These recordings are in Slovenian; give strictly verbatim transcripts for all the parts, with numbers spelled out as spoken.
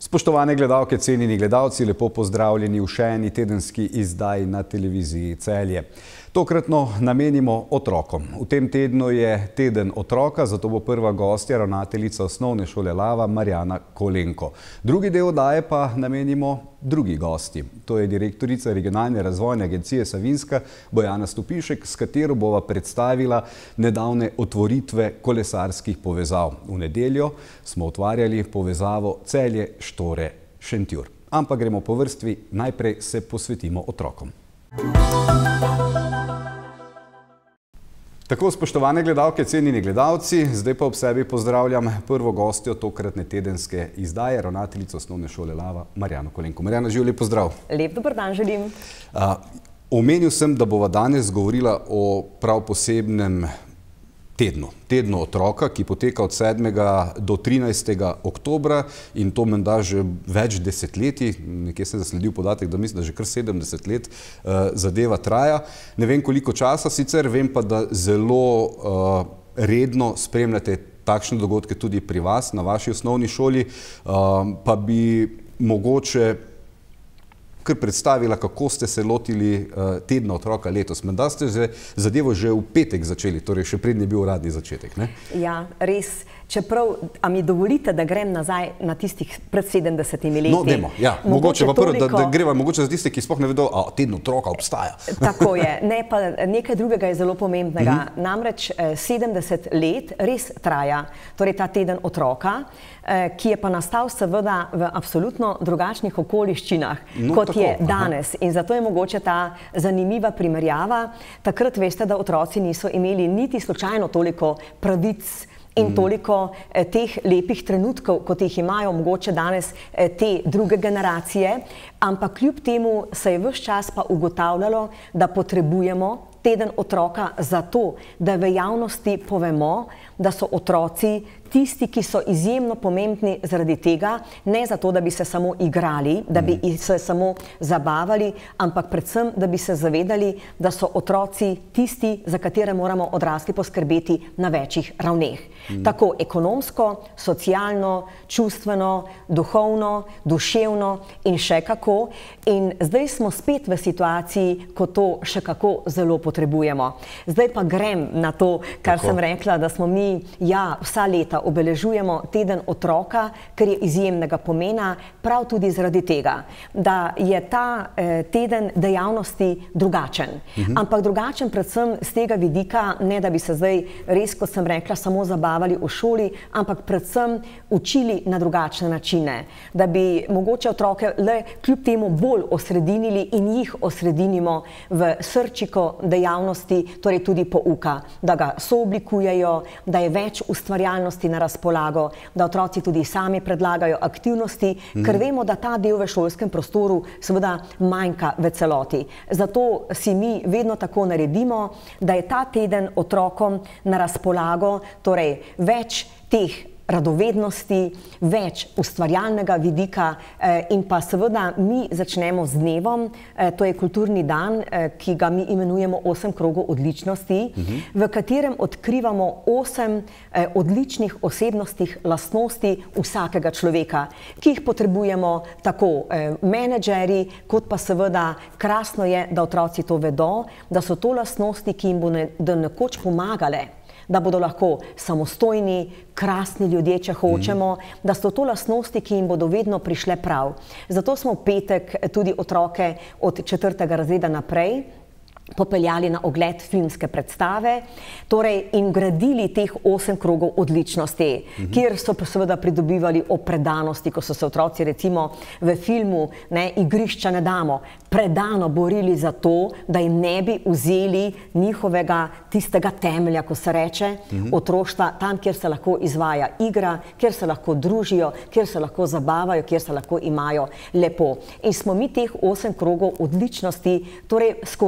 Spoštovane gledalke, cenjeni gledalci, lepo pozdravljeni v še eni tedenski izdaji na televiziji Celje. Tokratno namenimo otrokom. V tem tednu je teden otroka, zato bo prva gostja ravnateljica osnovne šole Lava Marjana Kolenko. Drugi del oddaje pa namenimo drugi gosti. To je direktorica Regionalne razvojne agencije Savinjska Bojana Stupišek, s katero bova predstavila nedavne otvoritve kolesarskih povezav. V nedeljo smo otvarjali povezavo Celje-Štore-Šentjur. Ampak gremo po vrsti, najprej se posvetimo otrokom. Tako, spoštovane gledalke, cenjeni gledalci, zdaj pa ob sebi pozdravljam prvo gostjo tokratne tedenske izdaje, ravnateljico osnovne šole Lava Marjano Kolenko. Marjana, živ, lep pozdrav. Lep dober dan želim. Omenil sem, da bova danes govorila o prav posebnem tednu. Tednu otroka, ki poteka od sedmega do trinajstega oktobra in to menda že več desetletij. Nekje sem zasledil podatek, da mislim, da že kar sedemdeset let zadeva traja. Ne vem, koliko časa sicer, vem pa, da zelo redno spremljate takšne dogodke tudi pri vas, na vaši osnovni šoli, pa bi mogoče kar predstavila, kako ste se lotili tedna otroka letos. Menda ste zadevo že v petek začeli, torej še prednji je bil uradni začetek, ne? Ja, res. Čeprav, a mi dovolite, da grem nazaj na tistih pred sedemdesetimi leti? No, dajmo, ja. Mogoče pa prvo, da greva mogoče za tiste, ki sploh ne vedo, a teden otroka obstaja. Tako je. Ne, pa nekaj drugega je zelo pomembnega. Namreč sedemdeset let res traja, torej ta teden otroka, ki je pa nastal seveda v absolutno drugačnih okoliščinah, kot je danes. In zato je mogoče ta zanimiva primerjava. Takrat veste, da otroci niso imeli niti slučajno toliko pravic in toliko teh lepih trenutkov, kot jih imajo mogoče danes te druge generacije, ampak kljub temu se je ves čas pa ugotavljalo, da potrebujemo teden otroka zato, da v javnosti povemo, da so otroci tisti, ki so izjemno pomembni zaradi tega, ne zato, da bi se samo igrali, da bi se samo zabavali, ampak predvsem, da bi se zavedali, da so otroci tisti, za katere moramo odrasli poskrbeti na večjih ravneh. Tako ekonomsko, socialno, čustveno, duhovno, duševno in še kako. In zdaj smo spet v situaciji, ko to še kako zelo potrebujemo. Zdaj pa grem na to, kar sem rekla, da smo mi, ja, vsa leta obeležujemo teden otroka, ker je izjemnega pomena, prav tudi zaradi tega, da je ta teden dejavnosti drugačen. Ampak drugačen predvsem z tega vidika, ne da bi se zdaj res, kot sem rekla, samo zabavali v šoli, ampak predvsem učili na drugačne načine. Da bi mogoče otroke le kljub temu bolj osredinili in jih osredinimo v srčiko dejavnosti, torej tudi pouka. Da ga sooblikujejo, da je več ustvarjalnosti na razpolago, da otroci tudi sami predlagajo aktivnosti, ker vemo, da ta del v šolskem prostoru seveda manjka v celoti. Zato si mi vedno tako naredimo, da je ta teden otrokom na razpolago, torej več teh radovednosti, več ustvarjalnega vidika in pa seveda mi začnemo z dnevom, to je kulturni dan, ki ga mi imenujemo osem krogov odličnosti, v katerem odkrivamo osem odličnih osebnostnih lastnosti vsakega človeka, ki jih potrebujemo tako menedžerji, kot pa seveda krasno je, da otroci to vedo, da so to lastnosti, ki jim bodo nekoč pomagale, da bodo lahko samostojni, krasni ljudje, če hočemo, da so to lastnosti, ki jim bodo vedno prišle prav. Zato smo v petek tudi otroke od četrtega razreda naprej popeljali na ogled filmske predstave, torej in gradili teh osem krogov odličnosti, kjer so seveda pridobivali o predanosti, ko so se otroci recimo v filmu Igrišča ne damo, predano borili za to, da jim ne bi vzeli njihovega tistega temelja, ko se reče, otroštva, tam, kjer se lahko izvaja igra, kjer se lahko družijo, kjer se lahko zabavajo, kjer se lahko imajo lepo. In smo mi teh osem krogov odličnosti, torej skozi film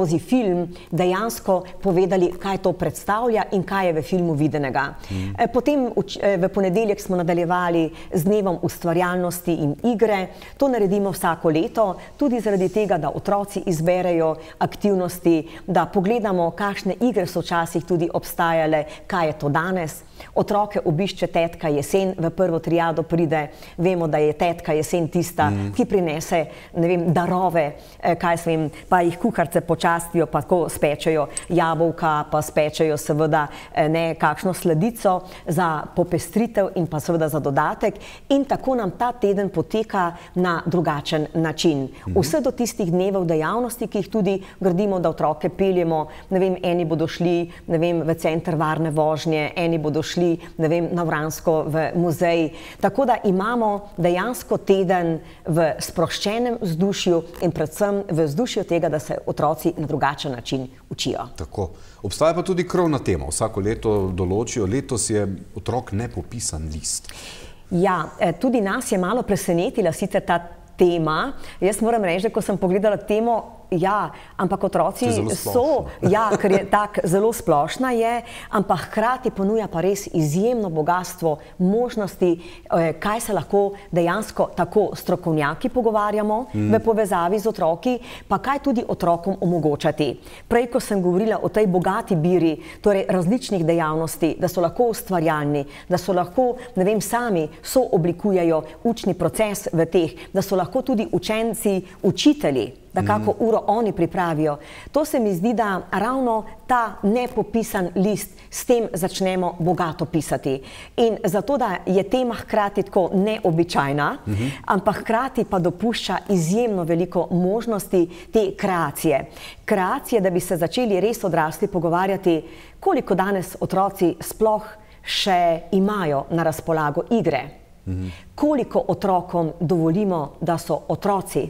film dejansko povedali, kaj to predstavlja in kaj je v filmu videnega. Mm. Potem v ponedeljek smo nadaljevali z dnevom ustvarjalnosti in igre. To naredimo vsako leto, tudi zaradi tega, da otroci izberejo aktivnosti, da pogledamo, kakšne igre so včasih tudi obstajale, kaj je to danes. Otroke obišče tetka jesen, v prvo triado pride, vemo, da je tetka jesen tista, mm. ki prinese, ne vem, darove, kaj se vem, pa jih kuharce počastijo, pa tako spečejo jabolka, pa spečejo seveda ne kakšno sladico za popestritev in pa seveda za dodatek in tako nam ta teden poteka na drugačen način. Mm. Vse do tistih dnevov dejavnosti, ki jih tudi gradimo, da otroke peljemo, ne vem, eni bodo šli, ne vem, v center varne vožnje, eni bodo šli, ne vem, na Vransko v muzej. Tako da imamo dejansko teden v sproščenem vzdušju in predvsem v vzdušju tega, da se otroci na drugačen način učijo. Tako. Obstaja pa tudi krovna tema. Vsako leto določijo, letos je otrok nepopisan list. Ja, tudi nas je malo presenetila sicer ta tema. Jaz moram reči, da ko sem pogledala temo, ja, ampak otroci so, ja, ker je tak zelo splošna je, ampak hkrati ponuja pa res izjemno bogatstvo možnosti, kaj se lahko dejansko tako strokovnjaki pogovarjamo mm. v povezavi z otroki, pa kaj tudi otrokom omogočati. Prej, ko sem govorila o tej bogati biri, torej različnih dejavnosti, da so lahko ustvarjalni, da so lahko, ne vem, sami sooblikujejo učni proces v teh, da so lahko tudi učenci, učitelji, da kako uro oni pripravijo. To se mi zdi, da ravno ta nepopisan list s tem začnemo bogato pisati. In zato, da je tema hkrati tako neobičajna, uh-huh. ampak hkrati pa dopušča izjemno veliko možnosti te kreacije. Kreacije, da bi se začeli res odrasli pogovarjati, koliko danes otroci sploh še imajo na razpolago igre. Uh-huh. Koliko otrokom dovolimo, da so otroci.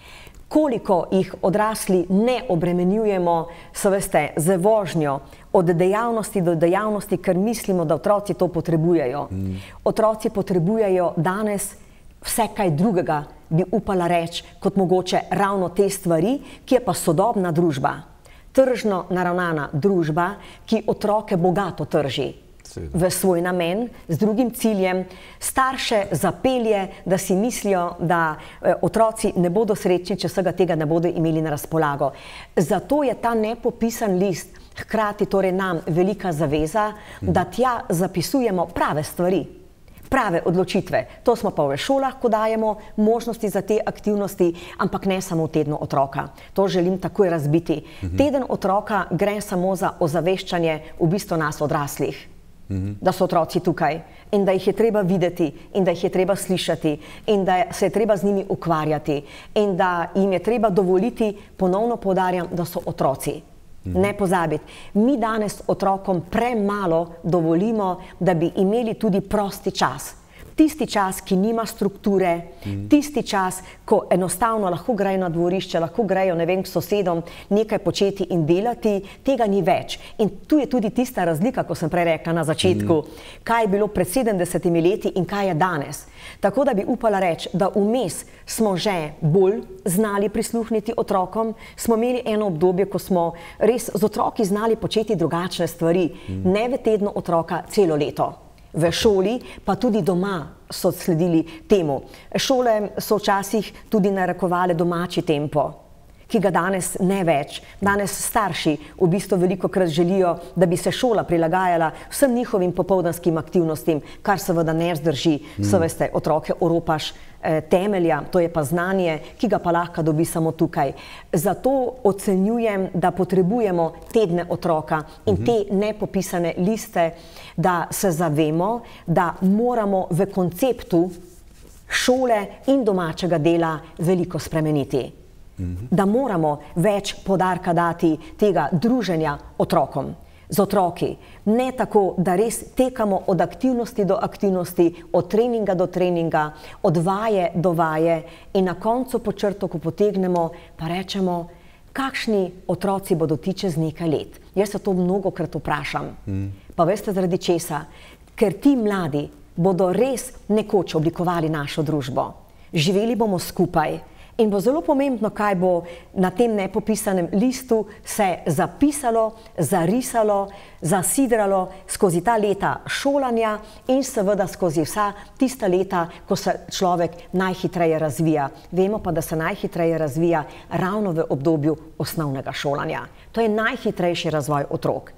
Koliko jih odrasli ne obremenjujemo, so veste, z vožnjo, od dejavnosti do dejavnosti, ker mislimo, da otroci to potrebujejo. Mm. Otroci potrebujejo danes vse kaj drugega, bi upala reči, kot mogoče ravno te stvari, ki je pa sodobna družba. Tržno naravnana družba, ki otroke bogato trži v svoj namen, z drugim ciljem, starše zapelje, da si mislijo, da otroci ne bodo srečni, če vsega tega ne bodo imeli na razpolago. Zato je ta nepopisan list hkrati torej nam velika zaveza, da tja zapisujemo prave stvari, prave odločitve. To smo pa v šolah, ko dajemo možnosti za te aktivnosti, ampak ne samo v tednu otroka. To želim takoj razbiti. Teden otroka gre samo za ozaveščanje v bistvu nas odraslih. Da so otroci tukaj in da jih je treba videti in da jih je treba slišati in da se je treba z njimi ukvarjati in da jim je treba dovoliti, ponovno poudarjam, da so otroci. Ne pozabiti, mi danes otrokom premalo dovolimo, da bi imeli tudi prosti čas. Tisti čas, ki nima strukture, mm. tisti čas, ko enostavno lahko grejo na dvorišče, lahko grejo, ne vem, k sosedom nekaj početi in delati, tega ni več. In tu je tudi tista razlika, ko sem prej rekla na začetku, mm. kaj je bilo pred sedemdesetimi leti in kaj je danes. Tako da bi upala reči, da vmes smo že bolj znali prisluhniti otrokom, smo imeli eno obdobje, ko smo res z otroki znali početi drugačne stvari, mm. ne v tednu otroka celo leto. V šoli, pa tudi doma so sledili temu. Šole so včasih tudi narekovale domači tempo, ki ga danes ne več. Danes starši v bistvu velikokrat želijo, da bi se šola prilagajala vsem njihovim popoldanskim aktivnostim, kar seveda ne zdrži. Mm. So veste, otroke oropaš eh, temelja, to je pa znanje, ki ga pa lahko dobi samo tukaj. Zato ocenjujem, da potrebujemo tedne otroka in mm-hmm. te nepopisane liste, da se zavemo, da moramo v konceptu šole in domačega dela veliko spremeniti. Da moramo več poudarka dati tega druženja otrokom, z otroki. Ne tako, da res tekamo od aktivnosti do aktivnosti, od treninga do treninga, od vaje do vaje in na koncu po črto, ko potegnemo, pa rečemo, kakšni otroci bodo ti čez nekaj let. Jaz se to mnogokrat vprašam. Mm. Pa veste zaradi česa? Ker ti mladi bodo res nekoč oblikovali našo družbo. Živeli bomo skupaj. In bo zelo pomembno, kaj bo na tem nepopisanem listu se zapisalo, zarisalo, zasidralo skozi ta leta šolanja in seveda skozi vsa tista leta, ko se človek najhitreje razvija. Vemo pa, da se najhitreje razvija ravno v obdobju osnovnega šolanja. To je najhitrejši razvoj otrok.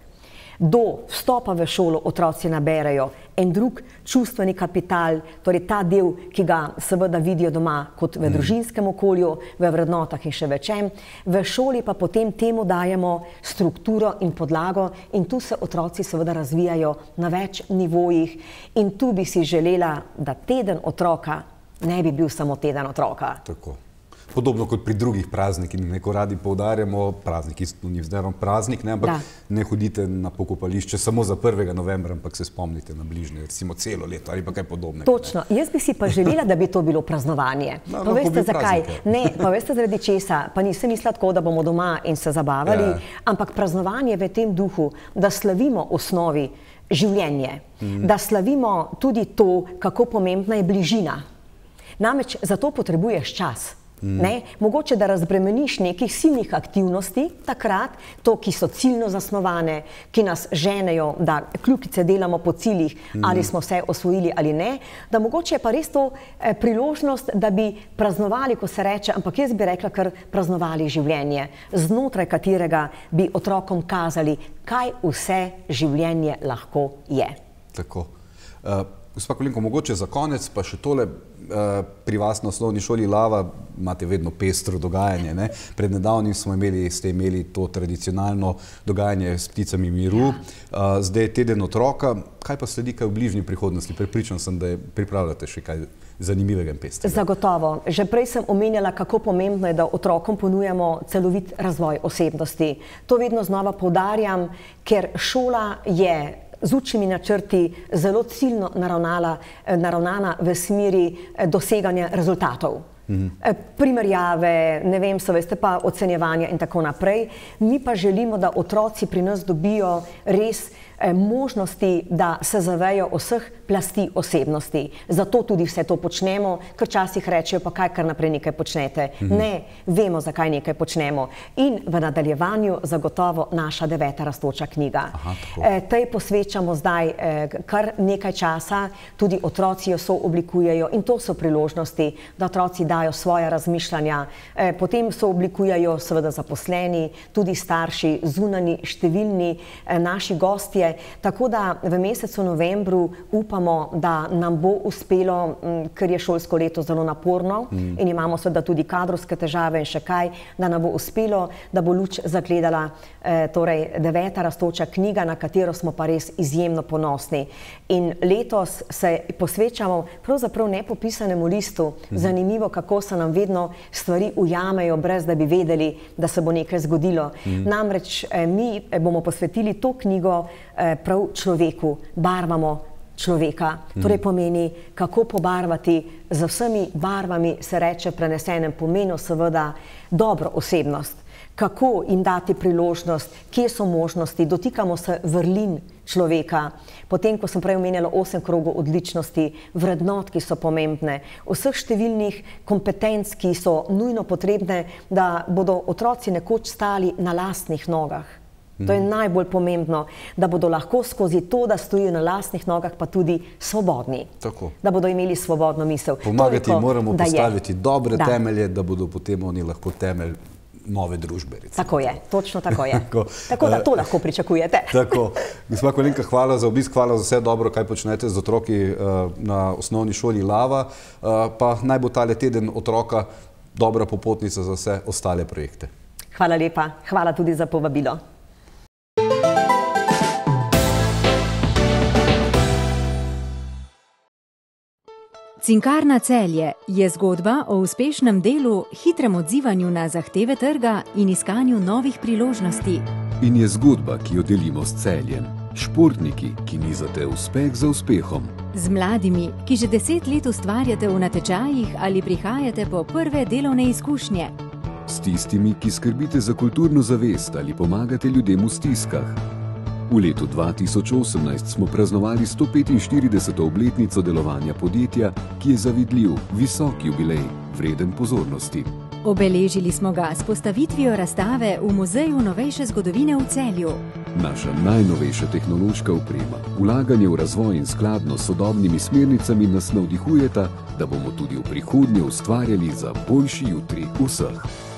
Do vstopa v šolo otroci naberejo en drug čustveni kapital, torej ta del, ki ga seveda vidijo doma kot v družinskem okolju, v vrednotah in še večem. V šoli pa potem temu dajemo strukturo in podlago in tu se otroci seveda razvijajo na več nivojih in tu bi si želela, da teden otroka ne bi bil samo teden otroka. Tako. Podobno kot pri drugih praznikih, neko radi poudarjamo, praznik ni vzderno praznik, ne, ampak da. Ne hodite na pokopališče samo za prvega novembra, ampak se spomnite na bližnje, recimo celo leto ali pa kaj podobnega. Točno, ne. Jaz bi si pa želela, da bi to bilo praznovanje. No, pa veste zakaj? Ne, pa veste zaradi česa, pa nisem mislila tako, da bomo doma in se zabavali, ja. Ampak praznovanje v tem duhu, da slavimo osnovi življenje, mm. da slavimo tudi to, kako pomembna je bližina. Namreč za to potrebuješ čas. Ne? Mogoče, da razbremeniš nekih silnih aktivnosti takrat, to, ki so ciljno zasnovane, ki nas ženejo, da kljukice delamo po ciljih, mm. ali smo vse osvojili ali ne, da mogoče je pa res to eh, priložnost, da bi praznovali, ko se reče, ampak jaz bi rekla, kar praznovali življenje, znotraj katerega bi otrokom kazali, kaj vse življenje lahko je. Tako. Uh, gospa Kolenko, mogoče za konec pa še tole. Pri vas na osnovni šoli Lava imate vedno pestro dogajanje. Ne? Pred nedavnim smo imeli, ste imeli to tradicionalno dogajanje s pticami miru. Ja. Zdaj je teden otroka. Kaj pa sledi kaj v bližnji prihodnosti? Prepričan sem, da je pripravljate še kaj zanimivega in pestrega. Zagotovo. Že prej sem omenjala, kako pomembno je, da otrokom ponujamo celovit razvoj osebnosti. To vedno znova poudarjam, ker šola je z učnimi načrti zelo ciljno naravnala, naravnana v smeri doseganja rezultatov. Mm-hmm. Primerjave, ne vem, so veste pa ocenjevanja in tako naprej. Mi pa želimo, da otroci pri nas dobijo res možnosti, da se zavejo vseh plasti osebnosti. Zato tudi vse to počnemo, ker včasih rečejo, pa kaj kar naprej nekaj počnete. Mm-hmm. Ne, vemo, zakaj nekaj počnemo. In v nadaljevanju zagotovo naša deveta rastoča knjiga. Aha, e, tej posvečamo zdaj e, kar nekaj časa, tudi otroci jo sooblikujejo in to so priložnosti, da otroci dajo svoja razmišljanja. E, potem sooblikujejo seveda zaposleni, tudi starši, zunani, številni e, naši gostje. Tako da v mesecu novembru upamo, da nam bo uspelo, ker je šolsko leto zelo naporno mm. in imamo seveda tudi kadrovske težave in še kaj, da nam bo uspelo, da bo luč zagledala eh, torej deveta rastoča knjiga, na katero smo pa res izjemno ponosni. In letos se posvečamo pravzaprav nepopisanemu listu. Mm. Zanimivo, kako se nam vedno stvari ujamejo, brez da bi vedeli, da se bo nekaj zgodilo. Mm. Namreč eh, mi bomo posvetili to knjigo prav človeku, barvamo človeka. Torej pomeni, kako pobarvati z vsemi barvami, se reče prenesenem pomenu seveda dobro osebnost. Kako jim dati priložnost, kje so možnosti, dotikamo se vrlin človeka. Potem, ko sem prej omenjala osem krogov odličnosti, vrednot, ki so pomembne, vseh številnih kompetenc, ki so nujno potrebne, da bodo otroci nekoč stali na lastnih nogah. To je najbolj pomembno, da bodo lahko skozi to, da stojijo na lastnih nogah, pa tudi svobodni. Tako. Da bodo imeli svobodno misel. Pomagati Toliko, moramo postaviti dobre da. temelje, da bodo potem oni lahko temelj nove družbe. Recimo. Tako je, točno tako je. tako, tako da to lahko pričakujete. Tako. Gospa Kolenka, hvala za obisk, hvala za vse dobro, kaj počnete z otroki uh, na osnovni šoli Lava. Uh, pa naj bo tale teden otroka dobra popotnica za vse ostale projekte. Hvala lepa, hvala tudi za povabilo. Cinkarna Celje je zgodba o uspešnem delu, hitrem odzivanju na zahteve trga in iskanju novih priložnosti. In je zgodba, ki jo delimo s Celjem. Športniki, ki nizate uspeh za uspehom. Z mladimi, ki že deset let ustvarjate v natečajih ali prihajate po prve delovne izkušnje. S tistimi, ki skrbite za kulturno zavest ali pomagate ljudem v stiskah. V letu dva tisoč osemnajst smo praznovali sto petinštirideseto obletnico delovanja podjetja, ki je zavidljiv, visok jubilej, vreden pozornosti. Obeležili smo ga s postavitvijo razstave v Muzeju novejše zgodovine v Celju. Naša najnovejša tehnološka oprema, vlaganje v razvoj in skladno s sodobnimi smernicami nas navdihujeta, da bomo tudi v prihodnje ustvarjali za boljši jutri vseh.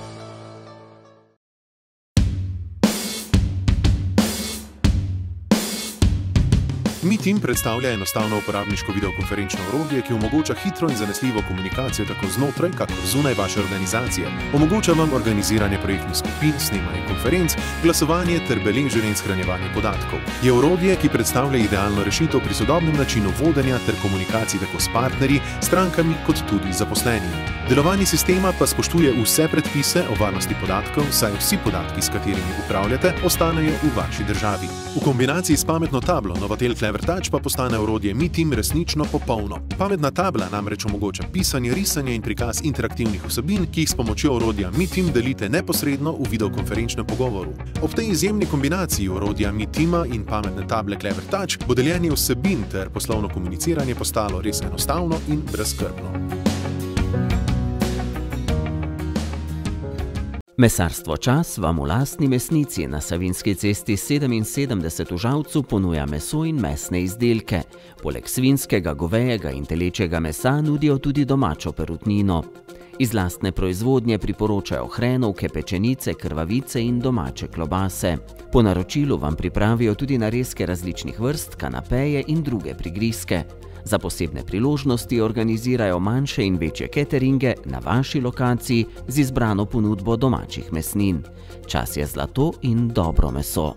MeTeam predstavlja enostavno uporabniško videokonferenčno orodje, ki omogoča hitro in zanesljivo komunikacijo tako znotraj, kakor zunaj vaše organizacije. Omogoča vam organiziranje projektnih skupin, snemanje konferenc, glasovanje ter beleženje in shranjevanje podatkov. Je orodje, ki predstavlja idealno rešitev pri sodobnem načinu vodenja ter komunikacij tako s partnerji, strankami kot tudi zaposlenimi. Delovanje sistema pa spoštuje vse predpise o varnosti podatkov, saj vsi podatki, s katerimi upravljate, ostanejo v vaši državi. V kombinaciji s pametno tablo Novatel Clever Touch pa postane orodje MeTeam resnično popolno. Pametna tabla namreč omogoča pisanje, risanje in prikaz interaktivnih vsebin, ki jih s pomočjo orodja MeTeam delite neposredno v videokonferenčnem pogovoru. Ob tej izjemni kombinaciji orodja MeTeama in pametne table Clever Touch bo deljenje vsebin ter poslovno komuniciranje postalo res enostavno in brezskrbno. Mesarstvo Čas vam v lastni mesnici na Savinjski cesti sedeminsedemdeset v Žalcu ponuja meso in mesne izdelke. Poleg svinjskega, govejega in telečjega mesa nudijo tudi domačo perutnino. Iz lastne proizvodnje priporočajo hrenovke, pečenice, krvavice in domače klobase. Po naročilu vam pripravijo tudi narezke različnih vrst, kanapeje in druge prigrizke. Za posebne priložnosti organizirajo manjše in večje cateringe na vaši lokaciji z izbrano ponudbo domačih mesnin. Čas je zlato in dobro meso.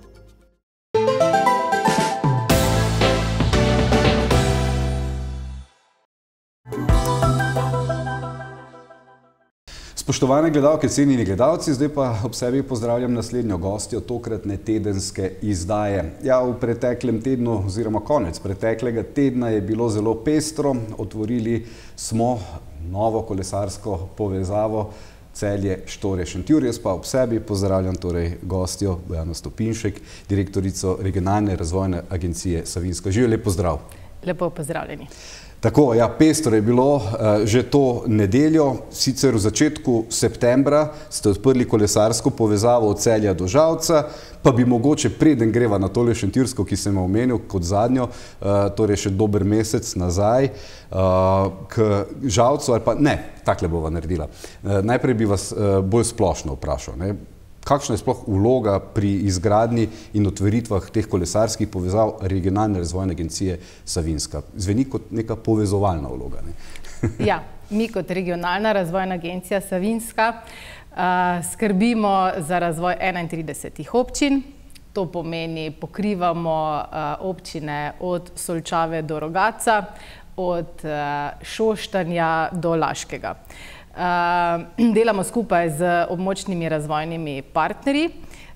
Spoštovane gledalke, cenjeni gledalci, zdaj pa ob sebi pozdravljam naslednjo gostjo tokratne tedenske izdaje. Ja, v preteklem tednu oziroma konec preteklega tedna je bilo zelo pestro. Otvorili smo novo kolesarsko povezavo Celje-Štore-Šentjur. Jaz pa ob sebi pozdravljam torej gostjo Bojano Stopinšek, direktorico Regionalne razvojne agencije Savinjska. Živijo, lep pozdrav. Lepo pozdravljeni. Tako, ja, pestro je bilo uh, že to nedeljo, sicer v začetku septembra ste odprli kolesarsko povezavo od Celja do Žalca, pa bi mogoče preden greva na tole Šentjursko, ki sem omenil kot zadnjo, uh, torej še dober mesec nazaj, uh, k Žalcu ali pa ne, takle bova naredila. Uh, najprej bi vas uh, bolj splošno vprašal, ne? Kakšna je sploh vloga pri izgradnji in otvoritvah teh kolesarskih povezav Regionalne razvojne agencije Savinjska? Zveni kot neka povezovalna vloga, ne? Ja, mi kot Regionalna razvojna agencija Savinjska uh, skrbimo za razvoj enaintridesetih občin. To pomeni, pokrivamo uh, občine od Solčave do Rogatca, od uh, Šoštanja do Laškega. Uh, delamo skupaj z območnimi razvojnimi partnerji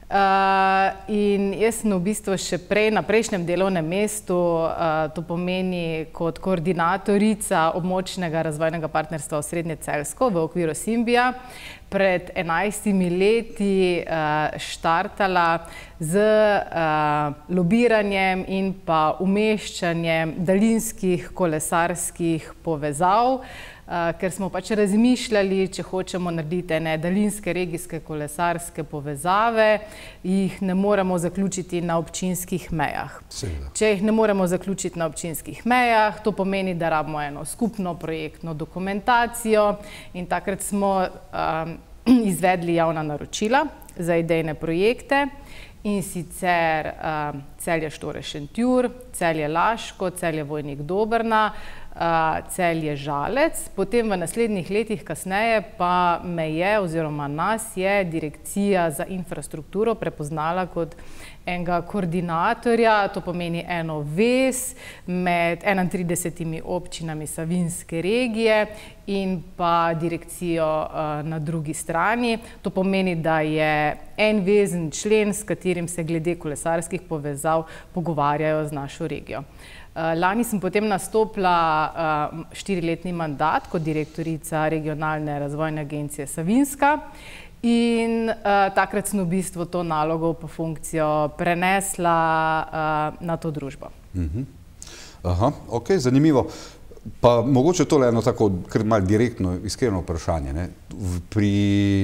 uh, in jaz sem v bistvu še prej na prejšnjem delovnem mestu, uh, to pomeni kot koordinatorica območnega razvojnega partnerstva Osrednje Celjsko v okviru Simbija, pred enajstimi leti uh, štartala z uh, lobiranjem in pa umeščanjem daljinskih kolesarskih povezav, Uh, ker smo pač razmišljali, če hočemo narediti ene daljinske regijske kolesarske povezave, jih ne moremo zaključiti na občinskih mejah. Seveda. Če jih ne moremo zaključiti na občinskih mejah, to pomeni, da rabimo eno skupno projektno dokumentacijo in takrat smo um, izvedli javna naročila za idejne projekte in sicer um, Celje-Štore-Šentjur, Celje-Laško, Celje-Vojnik-Dobrna, Celje-Žalec. Potem v naslednjih letih kasneje pa me je oziroma nas je Direkcija za infrastrukturo prepoznala kot enega koordinatorja, to pomeni eno vez med enaintridesetimi občinami Savinjske regije in pa direkcijo na drugi strani. To pomeni, da je en vezen člen, s katerim se glede kolesarskih povezav pogovarjajo z našo regijo. Lani sem potem nastopila štiriletni mandat kot direktorica Regionalne razvojne agencije Savinjska in takrat sem v bistvu to nalogo pa funkcijo prenesla na to družbo. Aha, ok, zanimivo. Pa mogoče tole eno tako kar malo direktno, iskreno vprašanje. Ne? Pri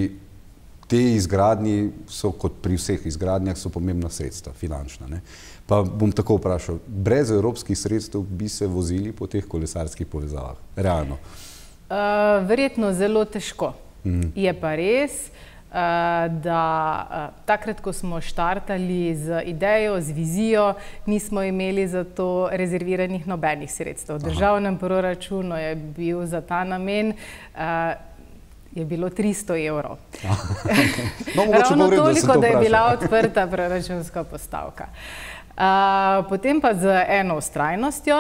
tej izgradnji so, kot pri vseh izgradnjah, so pomembna sredstva, finančna. Ne? Pa bom tako vprašal, brez evropskih sredstev bi se vozili po teh kolesarskih povezavah? Realno? Uh, verjetno zelo težko. Mm. Je pa res, uh, da uh, takrat, ko smo štartali z idejo, z vizijo, nismo imeli za to rezerviranih nobenih sredstev. V državnem proračunu je bil za ta namen uh, je bilo tristo evrov. No, ravno toliko, da je bila odprta proračunska postavka. Uh, potem pa z eno vztrajnostjo,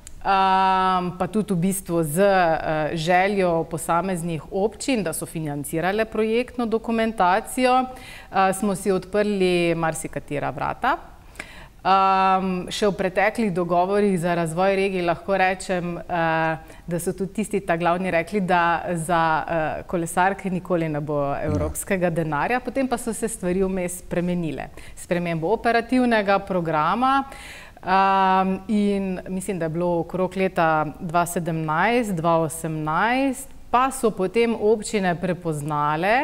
um, pa tudi v bistvu z uh, željo posameznih občin, da so financirale projektno dokumentacijo, uh, smo si odprli marsikatera vrata. Um, še v preteklih dogovorih za razvoj regij lahko rečem, uh, da so tudi tisti ta glavni rekli, da za uh, kolesarke nikoli ne bo evropskega denarja, potem pa so se stvari vmes spremenile. Spremembo operativnega programa um, in mislim, da je bilo okrog leta dva sedemnajst dva osemnajst, pa so potem občine prepoznale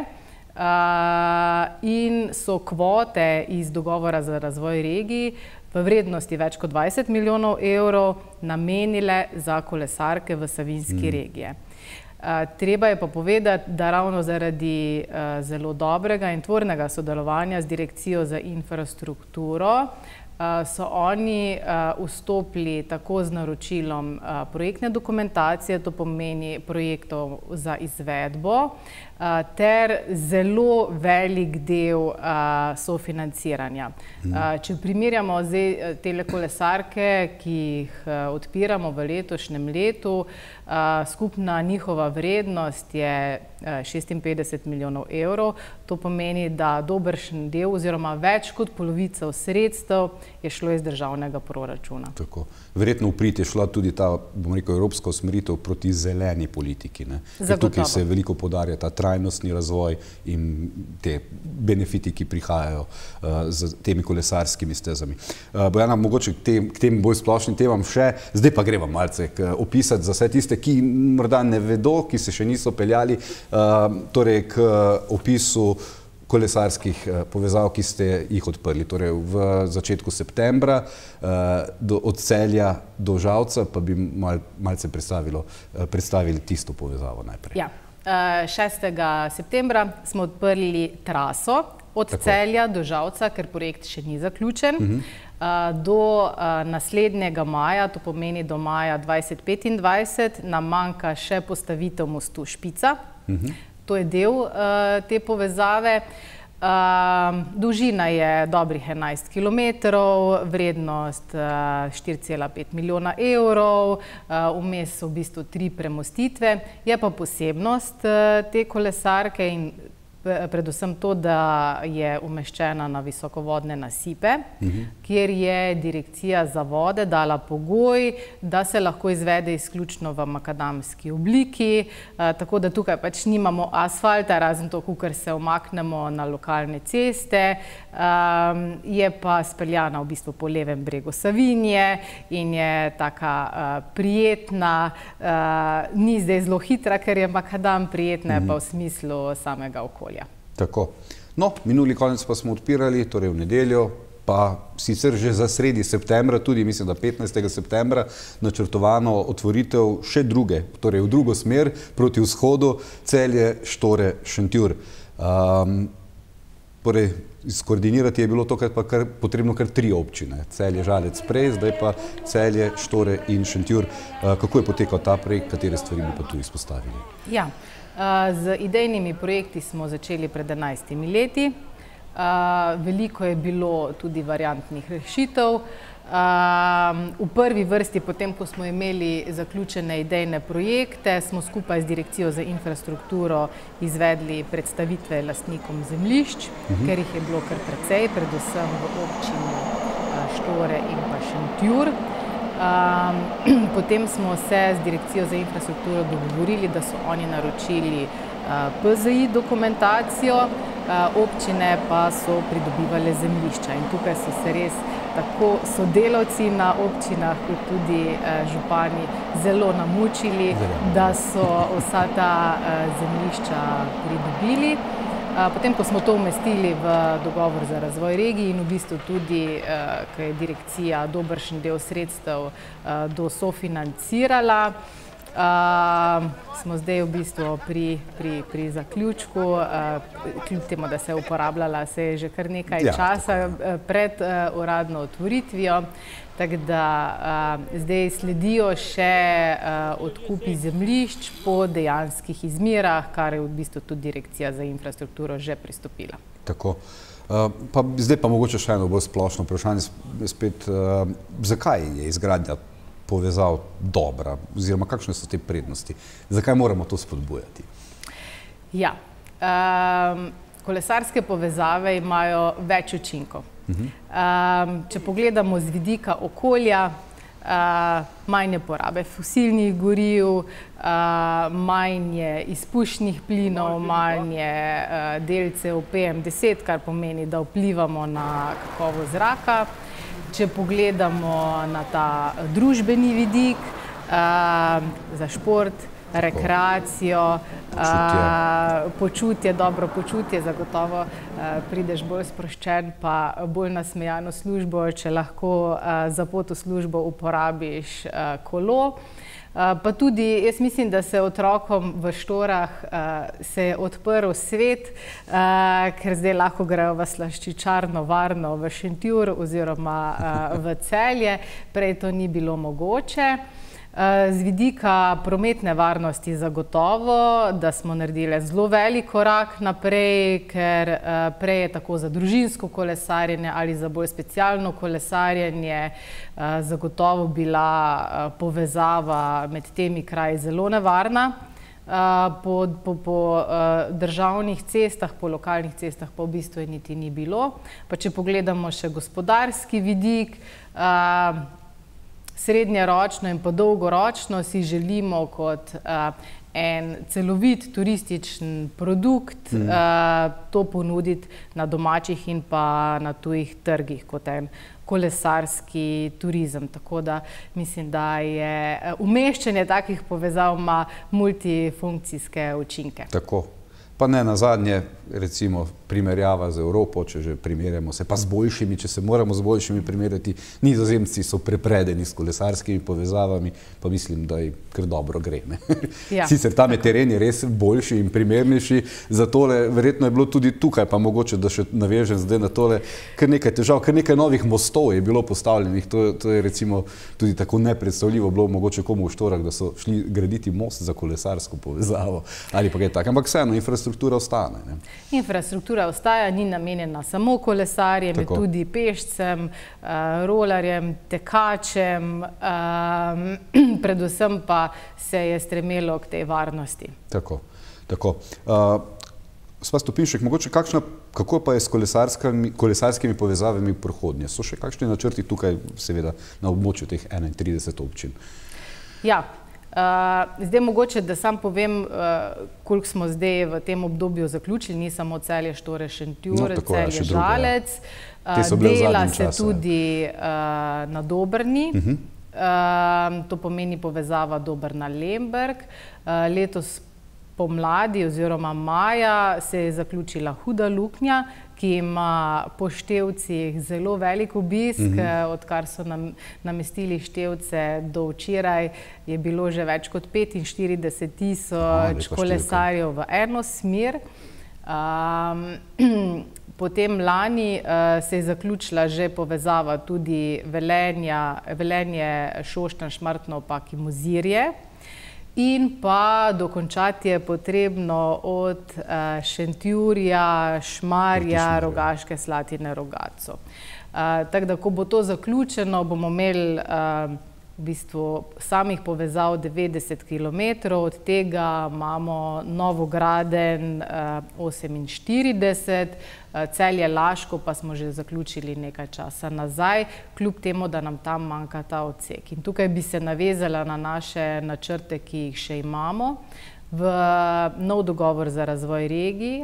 Uh, in so kvote iz dogovora za razvoj regij v vrednosti več kot dvajset milijonov evrov namenile za kolesarke v Savinjski mm. regiji. Uh, treba je pa povedati, da ravno zaradi uh, zelo dobrega in tvornega sodelovanja z Direkcijo za infrastrukturo uh, so oni uh, vstopili tako z naročilom uh, projektne dokumentacije, to pomeni projektov za izvedbo, Uh, ter zelo velik del uh, sofinanciranja. Uh, če primerjamo zdaj tele kolesarke, ki jih uh, odpiramo v letošnjem letu, uh, skupna njihova vrednost je uh, šestinpetdeset milijonov evrov. To pomeni, da dobršen del oziroma več kot polovica sredstev je šlo iz državnega proračuna. Tako. Verjetno v prid je šla tudi ta, bom rekel, evropska usmeritev proti zeleni politiki. Ne? Tukaj se veliko poudarja ta trajnostni razvoj in te benefiti, ki prihajajo uh, z temi kolesarskimi stezami. Uh, Bojana, mogoče k tem, k tem bolj splošnim temam še, zdaj pa greva malce k, opisati za vse tiste, ki morda ne vedo, ki se še niso peljali, uh, torej k opisu kolesarskih povezav, ki ste jih odprli. Torej v začetku septembra do, od Celja do Žalca, pa bi mal, malce predstavili tisto povezavo najprej. Ja. šestega septembra smo odprli traso od Tako. Celja do Žalca, ker projekt še ni zaključen. Uh-huh. Do naslednjega maja, to pomeni do maja dvajset petindvajset, nam manjka še postavitev mostu Špica. Uh-huh. To je del uh, te povezave. Uh, dolžina je dobrih enajst kilometrov, vrednost uh, štiri cela pet milijona evrov, uh, vmes so v bistvu tri premostitve. Je pa posebnost uh, te kolesarke in predvsem to, da je umeščena na visokovodne nasipe, uh-huh. kjer je Direkcija za vode dala pogoj, da se lahko izvede izključno v makadamski obliki, uh, tako da tukaj pač nimamo asfalta, razen to, kukor se omaknemo na lokalne ceste, um, je pa speljana v bistvu po levem bregu Savinje in je taka uh, prijetna, uh, ni zdaj zelo hitra, ker je makadam, prijetna uh-huh. pa v smislu samega okolja. Tako. No, minuli konec pa smo odpirali, torej v nedeljo, pa sicer že za sredi septembra, tudi mislim, da petnajstega septembra, načrtovano otvoritev še druge, torej v drugo smer, proti vzhodu, Celje, Štore, Šentjur. Um, torej, skoordinirati je bilo to, kar pa kar, potrebno kar tri občine. Celje, Žalec, prej, zdaj pa Celje, Štore in Šentjur. Uh, kako je potekal ta projekt, katere stvari bi pa tu izpostavili? Ja. Z idejnimi projekti smo začeli pred enajstimi leti. Veliko je bilo tudi variantnih rešitev. V prvi vrsti, potem, ko smo imeli zaključene idejne projekte, smo skupaj z Direkcijo za infrastrukturo izvedli predstavitve lastnikom zemljišč, uh-huh. ker jih je bilo kar precej, predvsem v občini Štore in pa Šentjur. Um, potem smo se z Direkcijo za infrastrukturo dogovorili, da so oni naročili uh, P Z I dokumentacijo. občine pa so pridobivale zemljišča. In tukaj so se res tako sodelavci na občinah, kot tudi župani zelo namučili, da so vsa ta zemljišča pridobili. Potem, ko smo to umestili v dogovor za razvoj regij in v bistvu tudi, ko je direkcija dobršen del sredstev dosofinancirala, smo zdaj v bistvu pri, pri, pri zaključku, kljub temu, da se je uporabljala, se je že kar nekaj ja, časa pred uh, uradno otvoritvijo, tako da uh, zdaj sledijo še uh, odkupi zemljišč po dejanskih izmerah, kar je v bistvu tudi Direkcija za infrastrukturo že pristopila. Tako. Uh, pa zdaj pa mogoče še eno bolj splošno vprašanje spet, uh, zakaj je izgradnja povezav dobra, oziroma kakšne so te prednosti? Zakaj moramo to spodbujati? Ja, um, kolesarske povezave imajo več učinkov. Uh-huh. um, če pogledamo z vidika okolja, uh, manj je porabe fosilnih goriv, uh, manj je izpušnih plinov, manj je uh, delcev P M deset, kar pomeni, da vplivamo na kakovost zraka. Če pogledamo na ta družbeni vidik, uh, za šport, rekreacijo, počutje. Uh, počutje, dobro počutje, zagotovo uh, prideš bolj sproščen, pa bolj nasmejano službo, če lahko uh, za pot v službo uporabiš uh, kolo. Pa tudi, jaz mislim, da se otrokom v Štorah uh, se je odprl svet, uh, ker zdaj lahko grejo v slaščičarno varno v Šentjur oziroma uh, v Celje, prej to ni bilo mogoče. Uh, z vidika prometne varnosti zagotovo, da smo naredili zelo velik korak naprej, ker uh, prej je tako za družinsko kolesarjenje ali za bolj specialno kolesarjenje uh, zagotovo bila uh, povezava med temi kraji zelo nevarna. Uh, po po, po uh, državnih cestah, po lokalnih cestah pa v bistvu je niti ni bilo. Pa če pogledamo še gospodarski vidik, uh, srednjeročno in pa dolgoročno si želimo kot uh, en celovit turističen produkt mm. uh, to ponuditi na domačih in pa na tujih trgih kot en kolesarski turizem. Tako da mislim, da je umeščanje takih povezav ima multifunkcijske učinke. Tako. Pa ne nazadnje, recimo, primerjava z Evropo, če že primerjamo se, pa z boljšimi, če se moramo z boljšimi primerjati, Nizozemci so prepredeni s kolesarskimi povezavami, pa mislim, da jim kar dobro gre. Ja, sicer tam je teren res boljši in primernejši, za tole verjetno je bilo tudi tukaj, pa mogoče, da še navežem zdaj na tole, kar nekaj težav, kar nekaj novih mostov je bilo postavljenih, to, to je recimo tudi tako nepredstavljivo bilo mogoče komu v Štorah, da so šli graditi most za kolesarsko povezavo, ali pa kaj tak, ampak vseeno, infrastruktura ostane. Ne? Infrastruktura ostaja, ni namenjena samo kolesarjem, je tudi pešcem, uh, rolarjem, tekačem, uh, predvsem pa se je stremelo k tej varnosti. Tako, tako. Uh, Gospa Stopinšek, mogoče kakšna, kako pa je s kolesarskimi, kolesarskimi povezavami v prihodnje? So še kakšni načrti tukaj, seveda, na območju teh enaintrideset občin? Ja. Uh, zdaj mogoče, da sam povem, uh, koliko smo zdaj v tem obdobju zaključili, ni samo Celje, Štore, Šentjur, no, Celje, Žalec. Uh, dela se časa. tudi uh, na Dobrni. Uh -huh. uh, to pomeni povezava Dobrna-Lemberg. Uh, letos pomladi oziroma maja se je zaključila Huda luknja, ki ima po Števcih zelo velik obisk. Mm-hmm. Odkar so nam, namestili Števce do včeraj, je bilo že več kot petinštirideset tisoč kolesarjev v eno smer. Um, potem lani uh, se je zaključila že povezava tudi Velenja, Velenje, Šoštanj, Šmartno, Opaki, Mozirje. In pa dokončati je potrebno od uh, Šentjurja, Šmarja, Rogaške Slatine, Rogatco. Uh, tako da, ko bo to zaključeno, bomo imeli uh, v bistvu samih povezav devetdeset kilometrov, od tega imamo novograden uh, oseminštirideset, uh, Celje Laško pa smo že zaključili nekaj časa nazaj, kljub temu, da nam tam manjka ta odsek. In tukaj bi se navezala na naše načrte, ki jih še imamo, v nov dogovor za razvoj regij.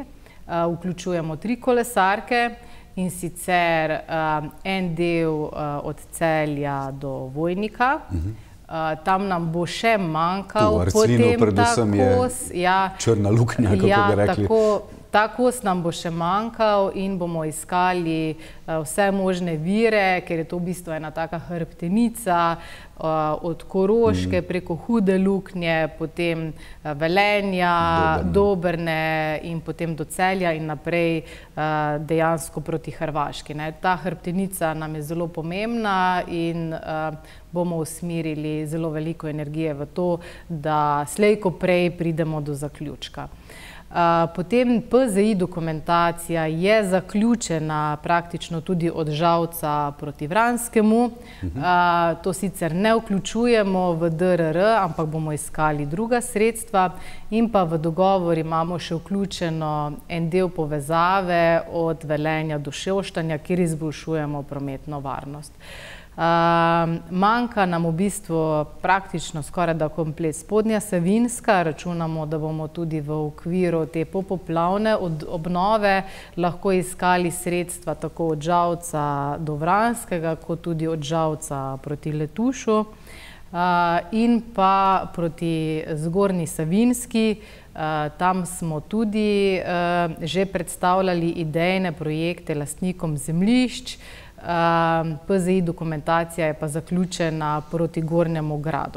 vključujemo tri kolesarke, in sicer en del od Celja do Vojnika. Tam nam bo še manjkal potem ta kos. Črna luknja, kako bi rekli. Ta kos nam bo še manjkal in bomo iskali vse možne vire, ker je to v bistvu ena taka hrbtenica od Koroške preko Hude luknje, potem Velenja, Dobrne in potem do Celja in naprej dejansko proti Hrvaški. Ta hrbtenica nam je zelo pomembna in bomo usmerili zelo veliko energije v to, da slej ko prej pridemo do zaključka. Potem P Z I dokumentacija je zaključena praktično tudi od Žalca proti Vranskemu. To sicer ne vključujemo v D R R, ampak bomo iskali druga sredstva in pa v dogovor imamo še vključeno en del povezave od Velenja do Šoštanja, kjer izboljšujemo prometno varnost. Manjka nam v bistvu praktično skoraj da komplet Spodnja Savinjska. Računamo, da bomo tudi v okviru te popoplavne obnove lahko iskali sredstva tako od Žalca do Vranskega, kot tudi od Žalca proti Letušu in pa proti Zgornji Savinjski. Tam smo tudi že predstavljali idejne projekte lastnikom zemljišč. P Z I dokumentacija je pa zaključena proti Gornjemu Gradu.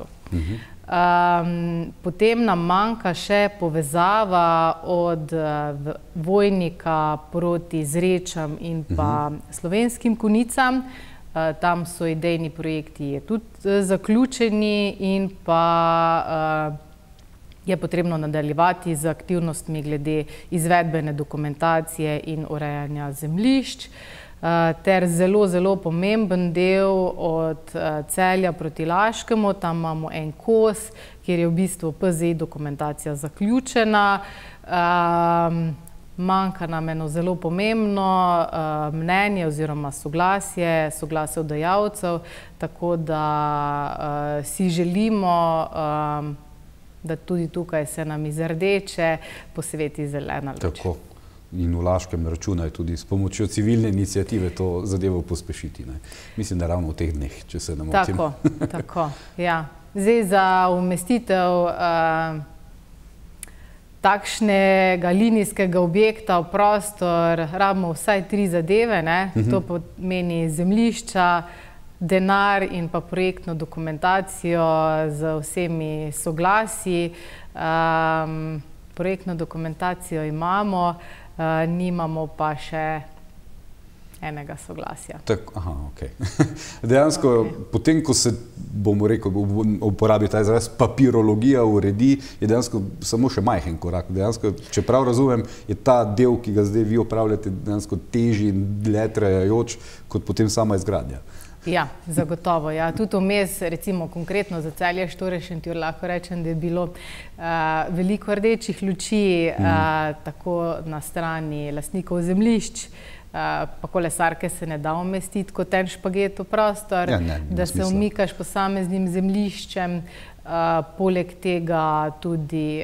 Potem nam manjka še povezava od Vojnika proti Zrečam in pa Slovenskim Konjicam. Tam so idejni projekti tudi zaključeni in pa je potrebno nadaljevati z aktivnostmi glede izvedbene dokumentacije in urejanja zemljišč. Ter zelo, zelo pomemben del od Celja proti Laškemu. Tam imamo en kos, kjer je v bistvu P Z I dokumentacija zaključena. Manjka nam eno zelo pomembno mnenje oziroma soglasje, soglasodajalcev, tako da si želimo, da tudi tukaj se nam iz rdeče posveti zelena luč. In v Laškem računajo tudi s pomočjo civilne iniciative to zadevo pospešiti. Mislim, da ravno v teh dneh, če se ne motim. Tako, tako, ja. Zdaj za umestitev takšnega linijskega objekta v prostor rabimo vsaj tri zadeve. To pomeni zemljišča, denar in pa projektno dokumentacijo z vsemi soglasji. Projektno dokumentacijo imamo, nimamo pa še enega soglasja. Aha, ok. Dejansko, potem, ko se, bomo rekel, uporabi ta izraz, papirologija uredi, je dejansko samo še majhen korak. Dejansko, če prav razumem, je ta del, ki ga zdaj vi opravljate, dejansko težji in dlje trajajoč, kot potem sama izgradnja. Ja, zagotovo. Tudi vmes, recimo konkretno za Celje Štoreš-Šentjur, lahko rečem, da je bilo veliko rdečih luči, tako na strani lastnikov zemljišč, pa kolesarke se ne da umestiti kot en špaget v prostor, da se umikaš posameznim zemljiščem. Poleg tega tudi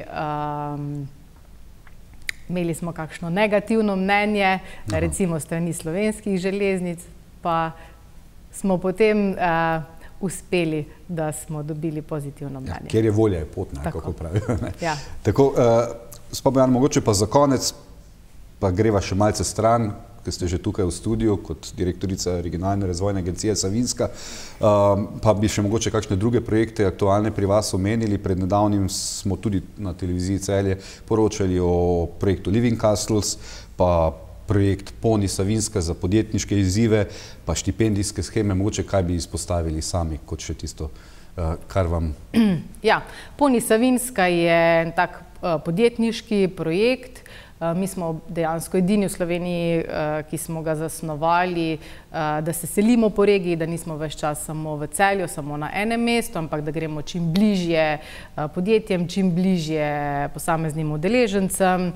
imeli smo kakšno negativno mnenje, recimo strani Slovenskih železnic, pa smo potem uspeli, da smo dobili pozitivno mnenje. Ker je volja je pot, kako pravijo. Tako, gospod Bojan, mogoče pa za konec, pa greva še malce stran, ker ste že tukaj v studiu kot direktorica Regionalne razvojne agencije Savinjska, pa bi še mogoče kakšne druge projekte aktualne pri vas omenili. Pred nedavnim smo tudi na televiziji Celje poročali o projektu Living Castles, pa projekt Poni Savinjska za podjetniške izzive, pa štipendijske sheme, mogoče kaj bi izpostavili sami kot še tisto, kar vam... Ja, Poni Savinjska je en tak podjetniški projekt. Mi smo dejansko edini v Sloveniji, ki smo ga zasnovali, da se selimo po regiji, da nismo ves čas samo v Celju, samo na enem mestu, ampak da gremo čim bližje podjetjem, čim bližje posameznim udeležencem.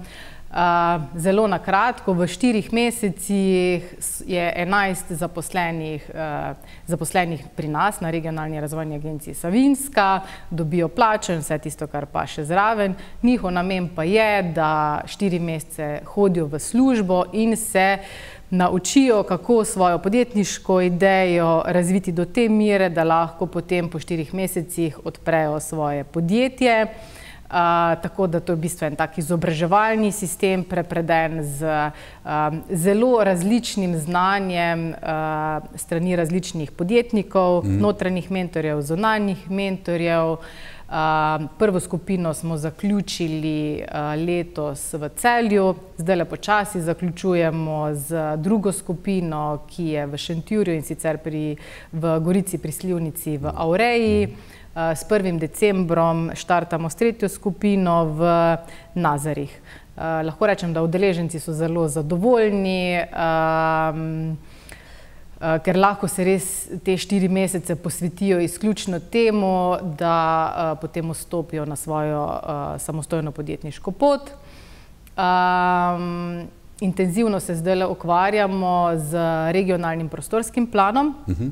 Zelo na kratko, v štirih mesecih je enajst zaposlenih, zaposlenih pri nas na Regionalni razvojni agenciji Savinjska, dobijo plačo in vse tisto, kar pa še zraven. Njihov namen pa je, da štiri mesece hodijo v službo in se naučijo, kako svojo podjetniško idejo razviti do te mere, da lahko potem po štirih mesecih odprejo svoje podjetje. Uh, tako da to je v bistvu en tak izobraževalni sistem, prepreden z uh, zelo različnim znanjem uh, strani različnih podjetnikov, mm. notranjih mentorjev, zunanjih mentorjev. Uh, prvo skupino smo zaključili uh, letos v Celju, zdaj le počasi zaključujemo z drugo skupino, ki je v Šentjurju in sicer pri, v Gorici pri Slivnici v Avreji. S prvim decembrom štartamo s tretjo skupino v Nazarjih. Lahko rečem, da udeleženci so zelo zadovoljni, ker lahko se res te štiri mesece posvetijo izključno temu, da potem vstopijo na svojo samostojno podjetniško pot. Intenzivno se zdaj ukvarjamo z regionalnim prostorskim planom.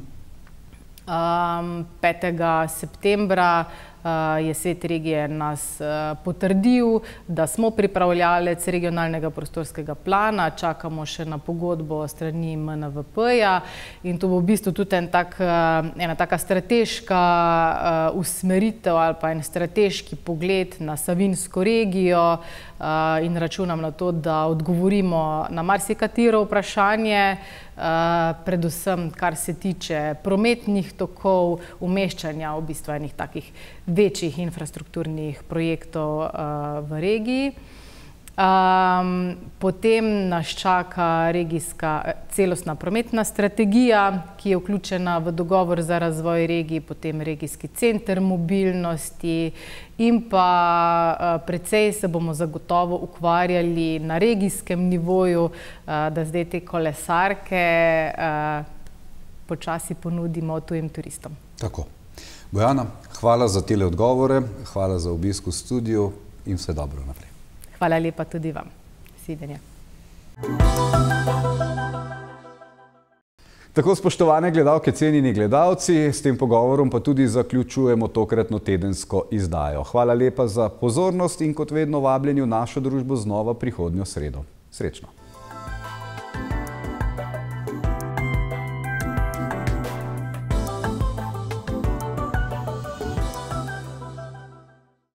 petega septembra je Svet regije nas potrdil, da smo pripravljalec regionalnega prostorskega plana, čakamo še na pogodbo strani M N V P-ja in to bo v bistvu tudi en tak, ena taka strateška usmeritev ali pa en strateški pogled na Savinjsko regijo in računam na to, da odgovorimo na marsikatero vprašanje, predvsem kar se tiče prometnih tokov, umeščanja v bistvu enih takih večjih infrastrukturnih projektov v regiji. Potem nas čaka regijska celostna prometna strategija, ki je vključena v dogovor za razvoj regij, potem regijski center mobilnosti in pa precej se bomo zagotovo ukvarjali na regijskem nivoju, da zdaj te kolesarke počasi ponudimo tujim turistom. Tako. Bojana, hvala za tele odgovore, hvala za obisk v studiu in vse dobro naprej. Hvala lepa tudi vam. Videnja. Tako, spoštovane gledalke, cenjeni gledalci, s tem pogovorom pa tudi zaključujemo tokratno tedensko izdajo. Hvala lepa za pozornost in kot vedno vabljeni v našo družbo znova prihodnjo sredo. Srečno!